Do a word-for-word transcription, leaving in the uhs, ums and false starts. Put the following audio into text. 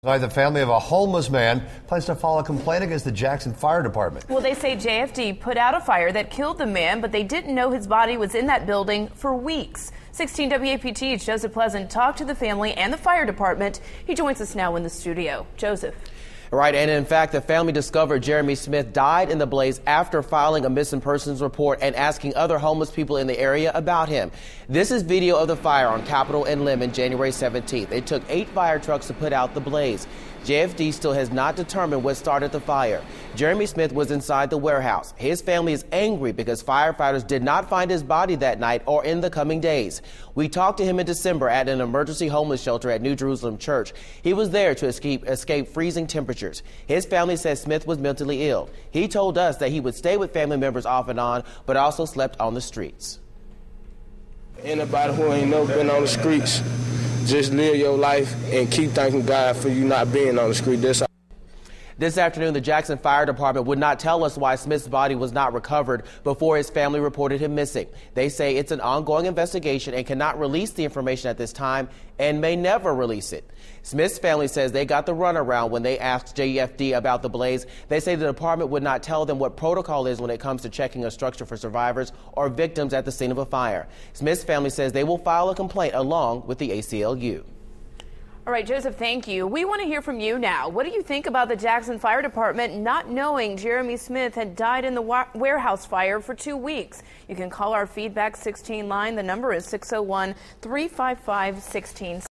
The family of a homeless man plans to file a complaint against the Jackson Fire Department. Well, they say J F D put out a fire that killed the man, but they didn't know his body was in that building for weeks. sixteen W A P T's Joseph Pleasant talked to the family and the fire department. He joins us now in the studio. Joseph. Right, and in fact, the family discovered Jeremy Smith died in the blaze after filing a missing persons report and asking other homeless people in the area about him. This is video of the fire on Capitol and Lemon January seventeenth. It took eight fire trucks to put out the blaze. J F D still has not determined what started the fire. Jeremy Smith was inside the warehouse. His family is angry because firefighters did not find his body that night or in the coming days. We talked to him in December at an emergency homeless shelter at New Jerusalem Church. He was there to escape, escape freezing temperatures. His family says Smith was mentally ill. He told us that he would stay with family members off and on, but also slept on the streets. Anybody who ain't never been on the streets, just live your life and keep thanking God for you not being on the street. That's all. This afternoon, the Jackson Fire Department would not tell us why Smith's body was not recovered before his family reported him missing. They say it's an ongoing investigation and cannot release the information at this time and may never release it. Smith's family says they got the runaround when they asked J F D about the blaze. They say the department would not tell them what protocol is when it comes to checking a structure for survivors or victims at the scene of a fire. Smith's family says they will file a complaint along with the A C L U. All right, Joseph, thank you. We want to hear from you now. What do you think about the Jackson Fire Department not knowing Jeremy Smith had died in the wa warehouse fire for two weeks? You can call our Feedback sixteen line. The number is six oh one, three five five, one six